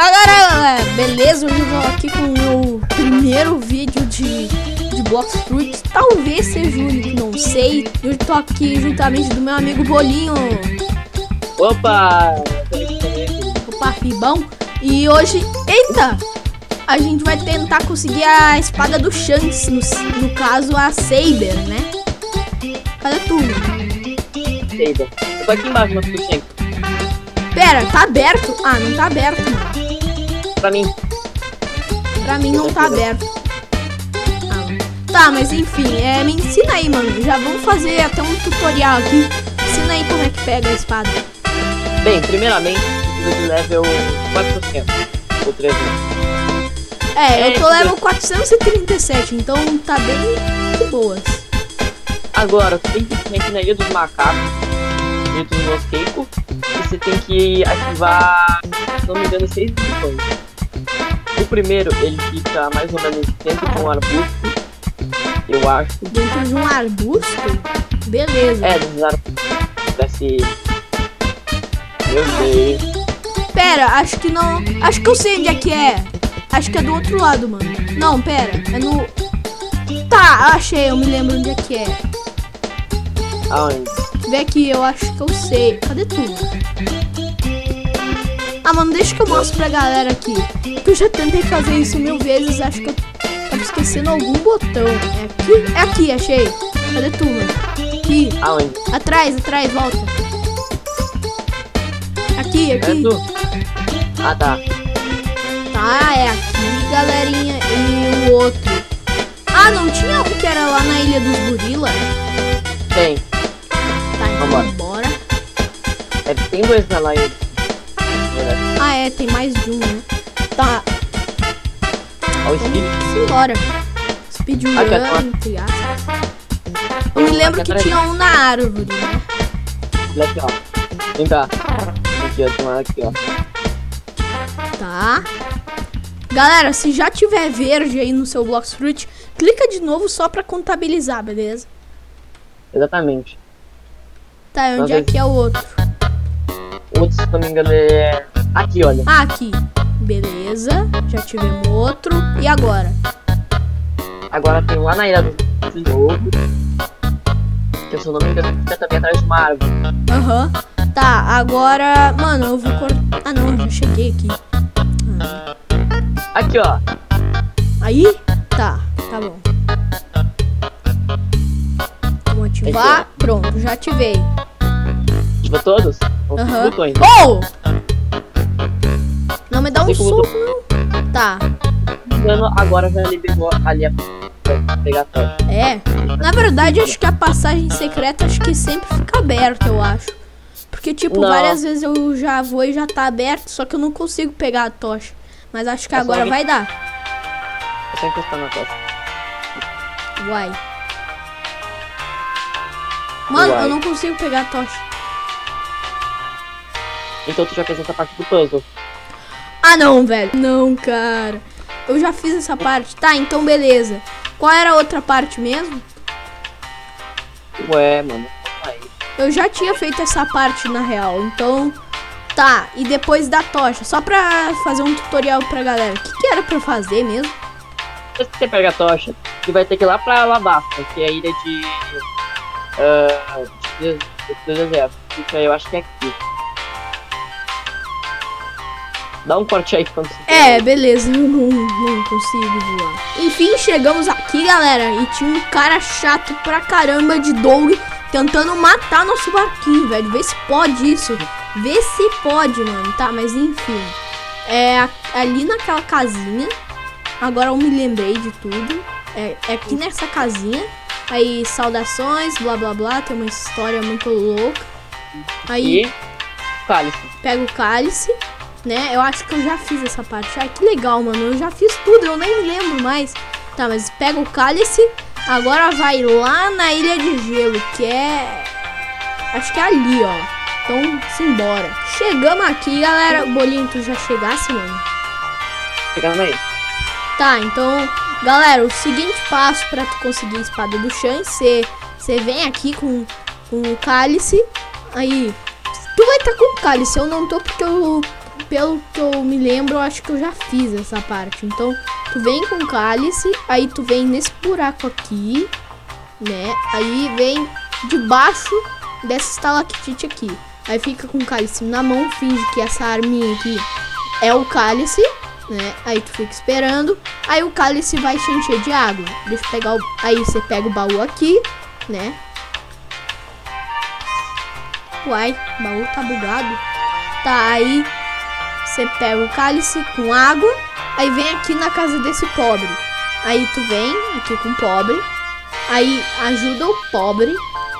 Fala galera, beleza? Hoje eu vou aqui com o meu primeiro vídeo de Blox Fruit. Talvez seja o único, não sei. Eu tô aqui juntamente do meu amigo Bolinho. Opa! Opa, Fibão. E hoje, eita! A gente vai tentar conseguir a espada do Shanks, no caso a Saber, né? Cadê tu? Saber. Eu tô aqui embaixo, mas do Shanks. Pera, tá aberto? Ah, não tá aberto, mano. Pra mim não tá aberto. Tá, mas enfim, me ensina aí, mano. Já vamos fazer até um tutorial aqui. Ensina aí como é que pega a espada. Bem, primeiramente, precisa de level 400 ou 300. Eu tô level 437, então tá bem de boas. Agora, tu tem que ir na Ilha dos Macacos, dentro do mosqueiro, e você tem que ativar, se não me engano, 6 missões. O primeiro, ele fica mais ou menos dentro de um arbusto, eu acho. Dentro de um arbusto? Beleza. Dentro de um arbusto. Parece... Meu Deus. Pera, acho que não... Acho que eu sei onde é que é. Acho que é do outro lado, mano. Não, pera. É no... Tá, achei. Eu me lembro onde é que é. Aonde? Vê aqui, eu acho que eu sei. Cadê tu? Ah, mano, deixa que eu mostro pra galera aqui. Porque eu já tentei fazer isso 1000 vezes. Acho que eu tava esquecendo algum botão. É aqui? É aqui, achei. Cadê tu, mano? Aqui. Aonde? Atrás, volta. Aqui. É tu? Ah, tá. Tá, é aqui, galerinha. E o outro. Ah, não tinha um que era lá na Ilha dos Gorila? Tem. Tá, então vambora. bora. Tem dois na lá. Ah, tem mais de um, né? Tá. Olha o speed. Simbora. Speedrun, entre aspas. Eu me lembro que tinha um na árvore, né? Olha aqui, ó. Vem cá. Aqui, ó. Tem uma aqui, ó. Tá. Galera, se já tiver verde aí no seu Blox Fruit, clica de novo só pra contabilizar, beleza? Exatamente. Tá, onde é que é o outro? O outro, se não me engano, é... Aqui, olha. Ah, aqui. Beleza. Já tivemos outro. E agora? Agora tem lá na ilha do jogo. Que, se eu não me engano, fica também atrás de uma árvore. Aham. Tá, agora... Mano, eu vou cortar... Ah, não. Já cheguei aqui. Aqui, ó. Aí? Tá bom. Vamos ativar. Aqui, pronto, já ativei. Ativa todos? Aham. Oh! Não me dá um soco, não. Tá. Agora já liberou ali pra pegar a tocha. Na verdade, acho que a passagem secreta acho que sempre fica aberta, eu acho. Porque, tipo, várias vezes eu já vou e já tá aberto, só que eu não consigo pegar a tocha. Mas acho que agora vai dar. É só encostar na tocha. Vai. Mano, eu não consigo pegar a tocha. Então tu já fez essa parte do puzzle. Ah, não, velho. Não, cara. Eu já fiz essa parte. Tá, então beleza. Qual era a outra parte mesmo? Ué, mano. Aí. Eu já tinha feito essa parte, na real. Então, tá. E depois da tocha. Só pra fazer um tutorial pra galera. O que era pra fazer mesmo? Se você pega a tocha, você vai ter que ir lá pra Lavasta, que é a ilha de deserto. Eu acho que é aqui. Dá um corte aí quando você... beleza, eu não consigo voar. Enfim, chegamos aqui, galera. E tinha um cara chato pra caramba de Doug tentando matar nosso barquinho, velho. Vê se pode isso. Vê se pode, mano. Tá, mas enfim. Ali naquela casinha. Agora eu me lembrei de tudo. É aqui nessa casinha. Aí, saudações, blá blá blá. Tem uma história muito louca. Aí, cálice. Pega o cálice, né? Eu acho que eu já fiz essa parte. Ai, que legal, mano. Eu já fiz tudo, eu nem me lembro mais. Tá, mas pega o cálice. Agora vai lá na Ilha de Gelo, que é... Acho que é ali, ó. Então, simbora. Chegamos aqui, galera. Bolinho, tu já chegasse, mano? Chegamos aí. Tá, então... Galera, o seguinte passo pra tu conseguir a espada do Shanks, você vem aqui com o cálice. Aí, tu vai estar com o cálice. Eu não tô porque eu pelo que eu me lembro, eu acho que eu já fiz essa parte. Então, tu vem com o cálice, aí tu vem nesse buraco aqui, né? Aí vem debaixo dessa estalactite aqui. Aí fica com o cálice na mão, finge que essa arminha aqui é o cálice, né? Aí tu fica esperando, aí o cálice vai te encher de água. Deixa eu pegar o... Aí você pega o baú aqui, né? Uai, o baú tá bugado. Tá, aí você pega o cálice com água, aí vem aqui na casa desse pobre. Aí tu vem aqui com o pobre, aí ajuda o pobre.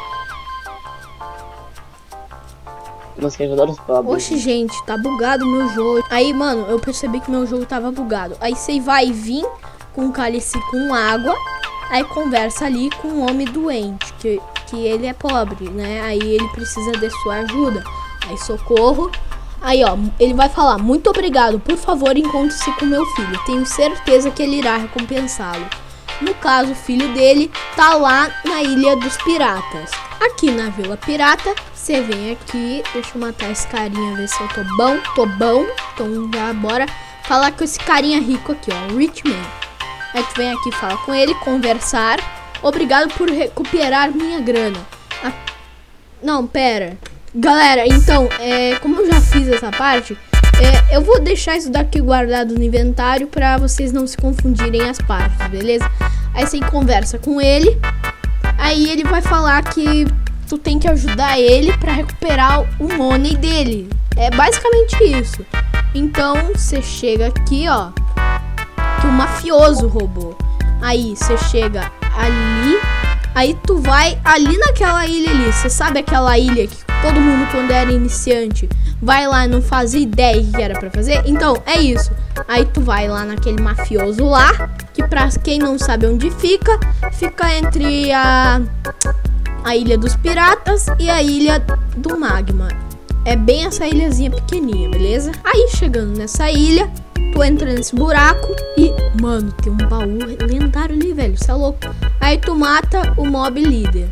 Mas quer ajudar os pobres. Oxe, gente, tá bugado o meu jogo. Aí, mano, eu percebi que meu jogo tava bugado. Aí você vai vir com o cálice com água, aí conversa ali com o homem doente, que ele é pobre, né? Aí ele precisa de sua ajuda. Aí socorro. Aí, ó, ele vai falar: muito obrigado, por favor, encontre-se com meu filho. Tenho certeza que ele irá recompensá-lo. No caso, o filho dele tá lá na Ilha dos Piratas. Aqui na Vila Pirata, você vem aqui. Deixa eu matar esse carinha, ver se eu tô bom. Tô bom. Então já bora falar com esse carinha rico aqui, ó, Rich Man. Aí tu vem aqui, fala com ele, conversar. Obrigado por recuperar minha grana. Ah, não, pera. Galera, então, como eu já fiz essa parte, eu vou deixar isso daqui guardado no inventário pra vocês não se confundirem as partes, beleza? Aí você conversa com ele, aí ele vai falar que tu tem que ajudar ele pra recuperar o money dele. É basicamente isso. Então, você chega aqui, ó, que o mafioso roubou. Aí, você chega ali, aí tu vai ali naquela ilha ali. Você sabe aquela ilha que todo mundo, quando era iniciante, vai lá e não fazia ideia que era pra fazer? Então, é isso. Aí tu vai lá naquele mafioso lá, que pra quem não sabe onde fica, fica entre a Ilha dos Piratas e a Ilha do Magma. É bem essa ilhazinha pequenininha, beleza? Aí, chegando nessa ilha, tu entra nesse buraco e, mano, tem um baú lendário ali, velho. Você é louco. Aí tu mata o mob líder.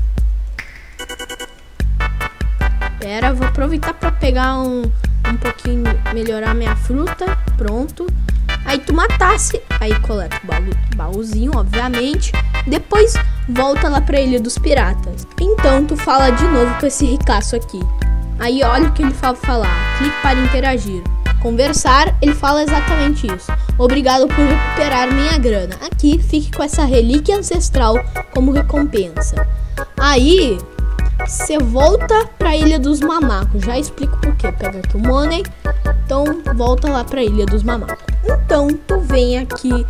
Pera, vou aproveitar pra pegar um pouquinho, melhorar minha fruta. Pronto. Aí tu matasse, aí coleta o baúzinho, obviamente. Depois volta lá pra Ilha dos Piratas. Então tu fala de novo com esse ricaço aqui. Aí olha o que ele fala falar. Clique para interagir. Conversar, ele fala exatamente isso. Obrigado por recuperar minha grana. Aqui, fique com essa relíquia ancestral como recompensa. Aí, você volta pra Ilha dos Mamacos. Já explico por quê. Pega aqui o money. Então, volta lá pra Ilha dos Mamacos. Então, tu vem aqui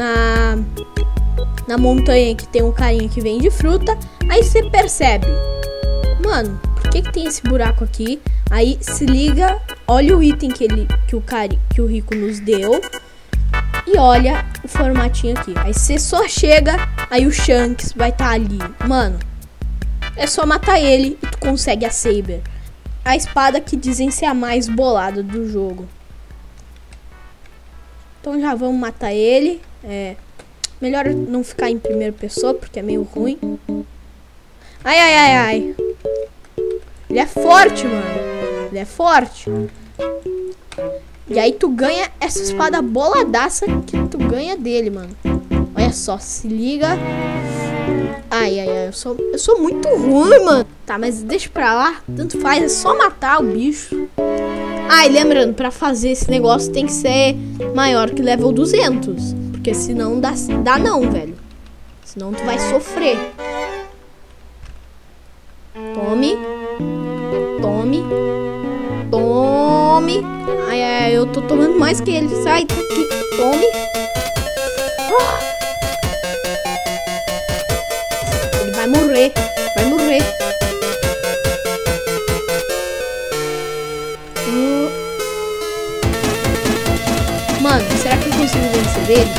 na montanha que tem um carinha que vende fruta. Aí você percebe, mano, por que tem esse buraco aqui? Aí se liga, olha o item que o rico nos deu e olha o formatinho aqui. Aí você só chega, aí o Shanks vai estar ali. Mano, é só matar ele e tu consegue a Saber, a espada que dizem ser a mais bolada do jogo. Então já vamos matar ele. Melhor não ficar em primeira pessoa porque é meio ruim. Ai, ai, ai, ai. Ele é forte, mano. Ele é forte. E aí tu ganha essa espada boladaça que tu ganha dele, mano. Olha só, se liga. Ai, ai, ai, eu sou muito ruim, mano. Tá, mas deixa pra lá. Tanto faz, é só matar o bicho. Ah, e lembrando, pra fazer esse negócio tem que ser maior que level 200. Porque senão dá não, velho. Senão tu vai sofrer. Tome. Tome. Tome. Ai, ai, eu tô tomando mais que ele. Sai daqui. Tome. Ele vai morrer. Vai morrer. Mano, será que eu consigo vencer dele?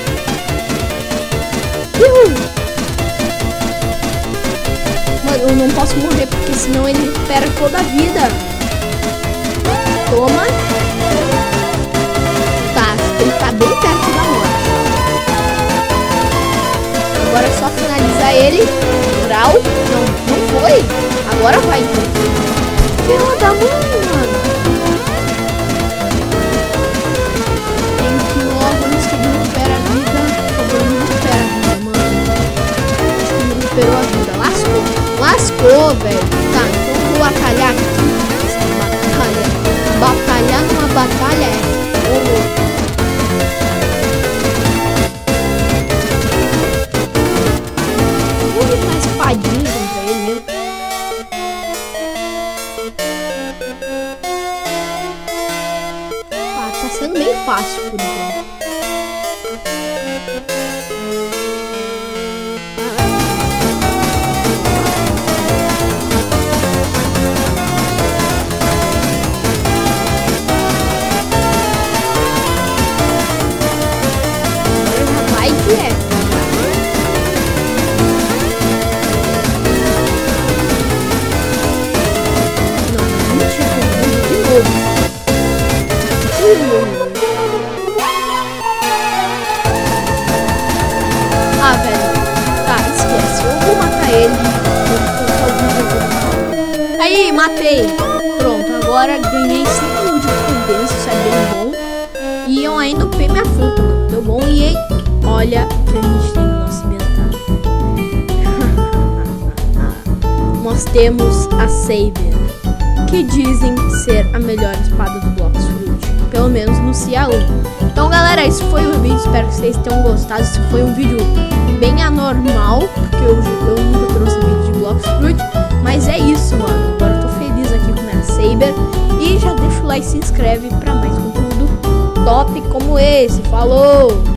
Mano, eu não posso morrer porque senão ele recupera toda a vida. Toma. Tá, ele tá bem perto da morte. Agora é só finalizar ele. Grau. Não foi. Agora vai. Filho da mãe, mano. Tá sendo bem fácil por enquanto. Vai direto. Ah, velho. Tá, esquece. Eu vou matar ele. Aí, matei. Pronto, agora ganhei 5 mil de recompensa. Isso é bem bom. E eu ainda upei minha fruta. Deu bom. E aí, olha o que a gente tem no nosso inventário. Nós temos a Saber, que dizem ser a melhor espada do Blox Fruit, pelo menos no CIA 1. Então galera, esse foi o vídeo, espero que vocês tenham gostado. Esse foi um vídeo bem anormal, porque eu nunca trouxe vídeo de Blox Fruit. Mas é isso, mano, agora eu tô feliz aqui com a minha Saber. E já deixa o like e se inscreve pra mais conteúdo top como esse. Falou!